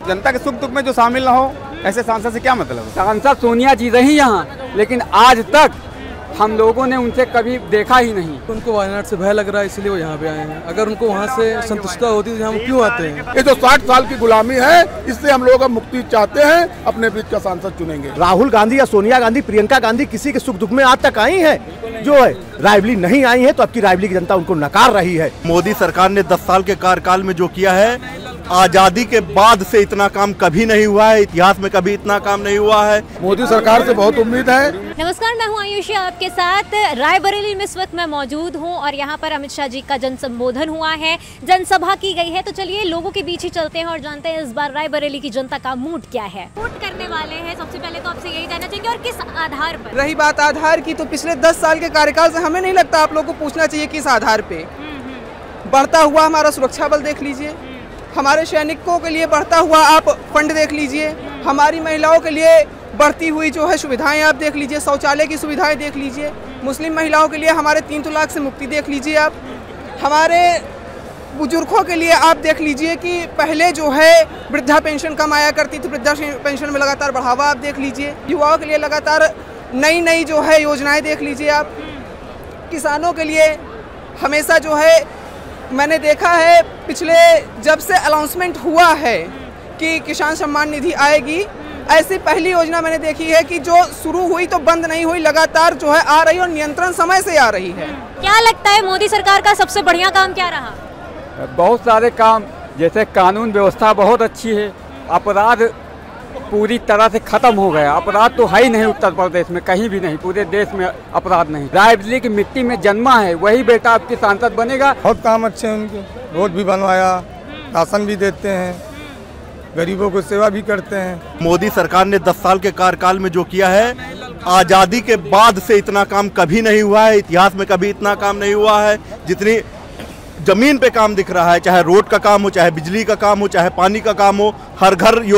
जनता के सुख दुख में जो शामिल ना हो, ऐसे सांसद से क्या मतलब है? सांसद सोनिया जी रही यहाँ, लेकिन आज तक हम लोगों ने उनसे कभी देखा ही नहीं। उनको वायनाड से भय लग रहा है, इसलिए वो यहाँ पे आए हैं। अगर उनको वहाँ से संतुष्टता होती तो हम क्यों आते हैं? ये जो 60 साल की गुलामी है, इससे हम लोग मुक्ति चाहते हैं, अपने बीच का सांसद चुनेंगे। राहुल गांधी या सोनिया गांधी, प्रियंका गांधी किसी के सुख दुख में आज तक आई है? जो है रायबरेली नहीं आई है, तो अब की रायबरेली की जनता उनको नकार रही है। मोदी सरकार ने 10 साल के कार्यकाल में जो किया है, आजादी के बाद से इतना काम कभी नहीं हुआ है, इतिहास में कभी इतना काम नहीं हुआ है। मोदी सरकार से बहुत उम्मीद है। नमस्कार, मैं हूं आयुषी आपके साथ। रायबरेली में इस वक्त मैं मौजूद हूं और यहां पर अमित शाह जी का जन संबोधन हुआ है, जनसभा की गई है। तो चलिए लोगों के बीच ही चलते हैं और जानते हैं इस बार रायबरेली की जनता का मूड क्या है। वोट करने वाले हैं, सबसे पहले तो आपसे यही जानना चाहिए और किस आधार पर? रही बात आधार की, तो पिछले 10 साल के कार्यकाल से हमें नहीं लगता आप लोग को पूछना चाहिए किस आधार पे। बढ़ता हुआ हमारा सुरक्षा बल देख लीजिए, हमारे सैनिकों के लिए बढ़ता हुआ आप फंड देख लीजिए, हमारी महिलाओं के लिए बढ़ती हुई जो है सुविधाएं आप देख लीजिए, शौचालय की सुविधाएं देख लीजिए, मुस्लिम महिलाओं के लिए हमारे 3 तलाक से मुक्ति देख लीजिए आप, हमारे बुजुर्गों के लिए आप देख लीजिए कि पहले जो है वृद्धा पेंशन कम आया करती थी, वृद्धा पेंशन में लगातार बढ़ावा आप देख लीजिए, युवाओं के लिए लगातार नई जो है योजनाएँ देख लीजिए आप, किसानों के लिए हमेशा जो है मैंने देखा है पिछले जब से अनाउंसमेंट हुआ है कि किसान सम्मान निधि आएगी, ऐसी पहली योजना मैंने देखी है कि जो शुरू हुई तो बंद नहीं हुई, लगातार जो है आ रही और नियंत्रण समय से आ रही है। क्या लगता है मोदी सरकार का सबसे बढ़िया काम क्या रहा? बहुत सारे काम, जैसे कानून व्यवस्था बहुत अच्छी है, अपराध पूरी तरह से खत्म हो गया। अपराध तो है ही नहीं उत्तर प्रदेश में, कहीं भी नहीं, पूरे देश में अपराध नहीं। रायबरेली की मिट्टी में जन्मा है, वही बेटा आपके सांसद बनेगा। बहुत काम अच्छे हैं उनके, रोड भी बनवाया, राशन भी देते हैं, गरीबों को सेवा भी करते हैं। मोदी सरकार ने 10 साल के कार्यकाल में जो किया है, आजादी के बाद से इतना काम कभी नहीं हुआ है, इतिहास में कभी इतना काम नहीं हुआ है। जितनी जमीन पे काम दिख रहा है, चाहे रोड का काम हो, चाहे बिजली का काम हो, चाहे पानी का काम हो, हर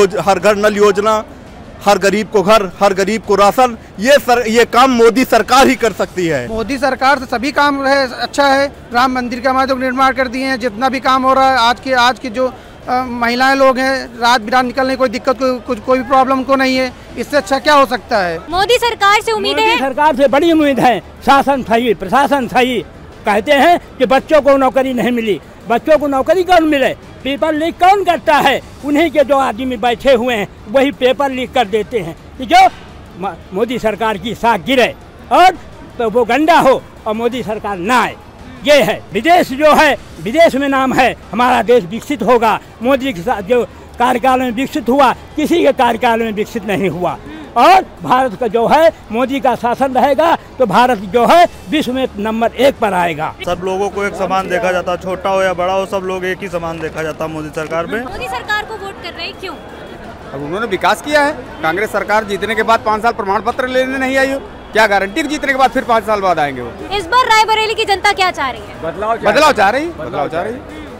घर नल योजना, हर गरीब को घर, हर गरीब को राशन, ये काम मोदी सरकार ही कर सकती है। मोदी सरकार से सभी काम है अच्छा है। राम मंदिर का हमारे निर्माण कर दिए हैं, जितना भी काम हो रहा है आज की जो महिलाएं लोग हैं, रात बिरात निकलने कोई दिक्कत कोई भी प्रॉब्लम को नहीं है। इससे अच्छा क्या हो सकता है? मोदी सरकार से उम्मीद है? सरकार से बड़ी उम्मीद है। शासन सही, प्रशासन सही। कहते हैं कि बच्चों को नौकरी नहीं मिली, बच्चों को नौकरी कौन मिले? पेपर लीक कौन करता है? उन्हीं के जो आदमी बैठे हुए हैं वही पेपर लीक कर देते हैं कि जो मोदी सरकार की साख गिरे और तो वो गंदा हो और मोदी सरकार ना आए। ये है विदेश जो है, विदेश में नाम है, हमारा देश विकसित होगा। मोदी के साथ जो कार्यकाल में विकसित हुआ, किसी के कार्यकाल में विकसित नहीं हुआ। और भारत का जो है मोदी का शासन रहेगा तो भारत जो है विश्व में नंबर 1 पर आएगा। सब लोगों को एक समान देखा जाता, छोटा हो या बड़ा हो, सब लोग एक ही समान देखा जाता मोदी सरकार में। मोदी सरकार को वोट कर रहे हैं, क्यों? अब उन्होंने विकास किया है। कांग्रेस सरकार जीतने के बाद 5 साल प्रमाण पत्र लेने नहीं आई हो, क्या गारंटी जीतने के बाद फिर 5 साल बाद आएंगे वो? इस बार रायबरेली की जनता क्या चाह रही है? बदलाव चाह रही।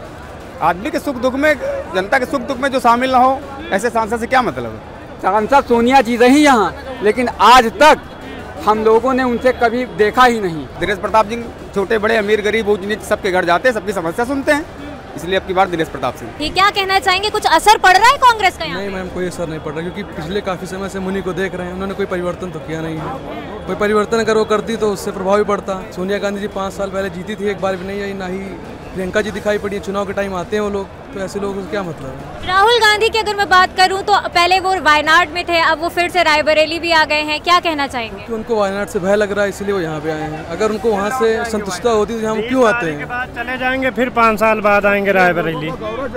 आदमी के सुख दुख में, जनता के सुख दुख में जो शामिल ना हो, ऐसे सांसद से क्या मतलब है? सांसद सोनिया जी रही यहाँ, लेकिन आज तक हम लोगों ने उनसे कभी देखा ही नहीं। दिनेश प्रताप जी छोटे बड़े अमीर गरीब ऊंच नीच सबके घर जाते हैं, सबकी समस्या सुनते हैं, इसलिए अब की बार दिनेश प्रताप सिंह। ये क्या कहना चाहेंगे, कुछ असर पड़ रहा है कांग्रेस का यहाँ? नहीं मैम, कोई असर नहीं पड़ रहा, क्योंकि पिछले काफी समय से मुनि को देख रहे हैं, उन्होंने कोई परिवर्तन तो किया नहीं है। कोई परिवर्तन अगर वो करती तो उससे प्रभाव भी पड़ता। सोनिया गांधी जी 5 साल पहले जीती थी, एक बार भी नहीं आई, ना ही प्रियंका जी दिखाई पड़ी है। चुनाव के टाइम आते हैं वो लोग, तो ऐसे लोगों से क्या मतलब है? राहुल गांधी की अगर मैं बात करूं तो पहले वो वायनाड में थे, अब वो फिर से रायबरेली भी आ गए हैं, क्या कहना चाहेंगे? कि उनको वायनाड से भय लग रहा है, इसलिए वो यहाँ पे आए हैं। अगर उनको वहाँ से संतुष्टता होती तो हम क्यों आते हैं? चले जाएंगे, फिर 5 साल बाद आएंगे रायबरेली।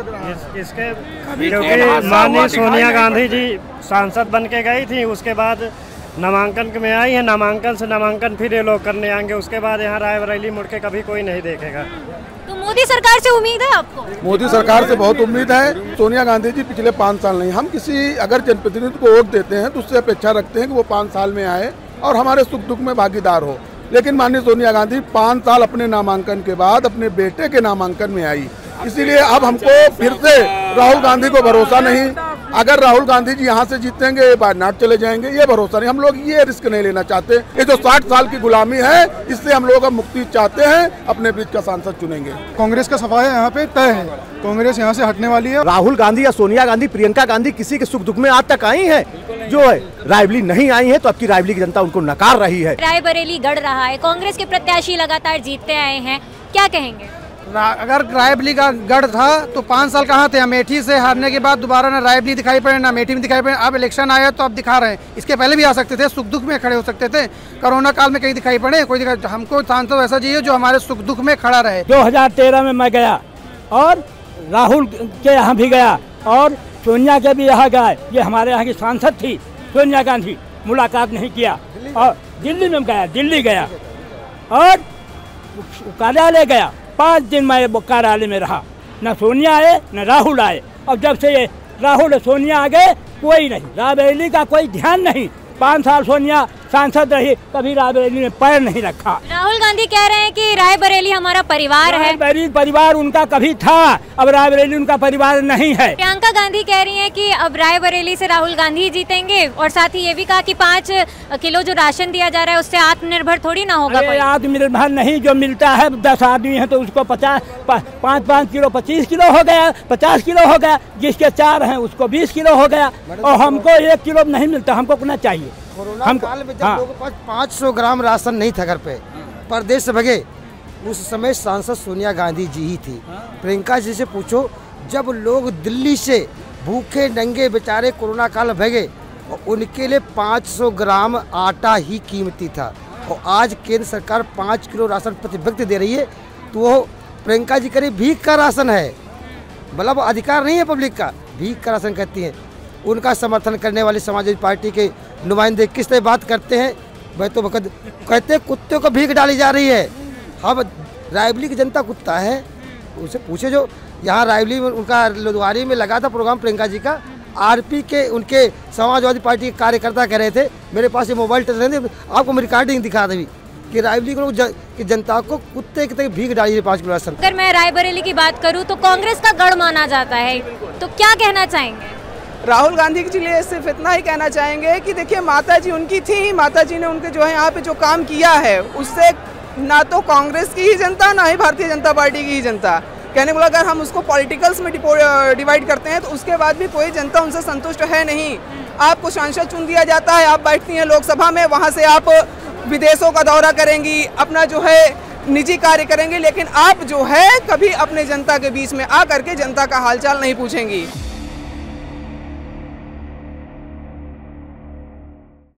इसके क्योंकि माननीय सोनिया गांधी जी सांसद बन के गई थी, उसके बाद नामांकन में आई है, नामांकन से नामांकन फिर ये लोग करने आएंगे, उसके बाद यहाँ रायबरेली मुड़ के कभी कोई नहीं देखेगा। तो मोदी सरकार से उम्मीद है आपको? मोदी सरकार से बहुत उम्मीद है। सोनिया गांधी जी पिछले 5 साल नहीं, हम किसी अगर जनप्रतिनिधि को वोट देते हैं तो उससे अपेक्षा रखते हैं कि वो 5 साल में आए और हमारे सुख दुख में भागीदार हो। लेकिन माननीय सोनिया गांधी 5 साल अपने नामांकन के बाद अपने बेटे के नामांकन में आई, इसीलिए अब हमको फिर से राहुल गांधी को भरोसा नहीं, अगर राहुल गांधी जी यहाँ से जीतेंगे वायनाड चले जाएंगे, ये भरोसा नहीं। हम लोग ये रिस्क नहीं लेना चाहते। ये जो 60 साल की गुलामी है, इससे हम लोग अब मुक्ति चाहते हैं। अपने बीच का सांसद चुनेंगे। कांग्रेस का सफाया यहाँ पे तय है, कांग्रेस यहाँ से हटने वाली है। राहुल गांधी या सोनिया गांधी, प्रियंका गांधी किसी के सुख दुख में आज तक आई है? जो है रायबरेली नहीं आई है, तो अब की रायबरेली की जनता उनको नकार रही है। रायबरेली गढ़ रहा है, कांग्रेस के प्रत्याशी लगातार जीतते आए हैं, क्या कहेंगे? अगर रायबरेली का गढ़ था तो 5 साल कहाँ थे? अमेठी से हारने के बाद दोबारा ना रायबरेली दिखाई पड़े ना अमेठी में दिखाई पड़े। अब इलेक्शन आया तो अब दिखा रहे हैं। इसके पहले भी आ सकते थे, सुख दुख में खड़े हो सकते थे। कोरोना काल में कहीं दिखाई पड़े कोई हमको सांसद ऐसा चाहिए जो हमारे सुख दुख में खड़ा रहे। 2013 में मैं गया और राहुल के यहाँ भी गया और सोनिया के भी यहाँ गए। ये हमारे यहाँ की सांसद थी सोनिया गांधी, मुलाकात नहीं किया। और दिल्ली में गया, दिल्ली गया और कार्यालय गया। 5 दिन मैं कार्यालय में रहा, न सोनिया आए न राहुल आए। और जब से ये राहुल और सोनिया आ गए, कोई नहीं, रायबरेली का कोई ध्यान नहीं। 5 साल सोनिया सांसद रही, कभी रायबरेली में पैर नहीं रखा। राहुल गांधी कह रहे हैं कि रायबरेली हमारा परिवार है। रायबरेली परिवार उनका कभी था, अब रायबरेली उनका परिवार नहीं है। प्रियंका गांधी कह रही हैं कि अब रायबरेली से राहुल गांधी जीतेंगे और साथ ही ये भी कहा कि 5 किलो जो राशन दिया जा रहा है उससे आत्मनिर्भर थोड़ी ना होगा। आत्मनिर्भर नहीं, जो मिलता है 10 आदमी है तो उसको 5 किलो 25 किलो हो गया, 50 किलो हो गया। जिसके 4 हैं उसको 20 किलो हो गया और हमको 1 किलो नहीं मिलता। हमको कितना चाहिए? कोरोना काल में जब लोगों के पास 500 ग्राम राशन नहीं था घर पे, परदेश से भगे, उस समय सांसद सोनिया गांधी जी ही थी। प्रियंका जी से पूछो, जब लोग दिल्ली से भूखे नंगे बेचारे कोरोना काल में भगे, उनके लिए 500 ग्राम आटा ही कीमती था। और आज केंद्र सरकार 5 किलो राशन प्रति व्यक्ति दे रही है, तो वो प्रियंका जी करीब भीख का राशन है। मतलब अधिकार नहीं है पब्लिक का, भीख का राशन कहती हैं। उनका समर्थन करने वाली समाजवादी पार्टी के नुमाइंदे किस तरह बात करते हैं? वह तो कहते हैं कुत्ते को भीख डाली जा रही है। अब रायबरेली की जनता कुत्ता है, उनसे पूछे। जो यहाँ रायबरेली में उनका लुधियाना में लगा था प्रोग्राम प्रियंका जी का, आरपी के उनके समाजवादी पार्टी के कार्यकर्ता कह रहे थे, मेरे पास ये मोबाइल टच रहे थे, आपको मैं रिकॉर्डिंग दिखा देवी कि रायबरेली की जनता को कुत्ते की तरह भीख डाली है 5 किलो राशन। अगर मैं रायबरेली की बात करूँ तो कांग्रेस का गढ़ माना जाता है, तो क्या कहना चाहेंगे? राहुल गांधी के लिए सिर्फ इतना ही कहना चाहेंगे कि देखिए, माता जी उनकी थी, माता जी ने उनके जो है यहाँ पे जो काम किया है, उससे ना तो कांग्रेस की ही जनता ना ही भारतीय जनता पार्टी की ही जनता, कहने को अगर हम उसको पॉलिटिकल्स में डिवाइड करते हैं तो उसके बाद भी कोई जनता उनसे संतुष्ट है नहीं। आपको सांसद चुन दिया जाता है, आप बैठती हैं लोकसभा में, वहाँ से आप विदेशों का दौरा करेंगी, अपना जो है निजी कार्य करेंगे, लेकिन आप जो है कभी अपने जनता के बीच में आकर के जनता का हालचाल नहीं पूछेंगी।